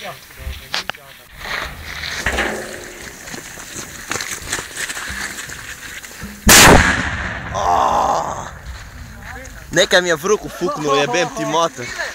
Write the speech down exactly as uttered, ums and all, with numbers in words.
Nekaj mi je vrut u fuknuo, jebem ti mater.